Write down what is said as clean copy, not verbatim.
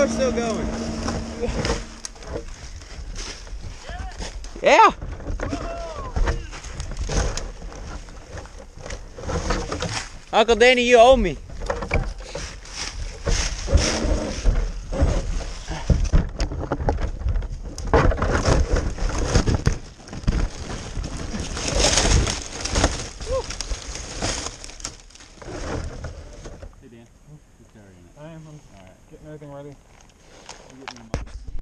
motor's still going. Yeah. Uncle Danny, you owe me. Hey Dan, who's carrying it? I'm all right, getting everything ready. You get me a mic.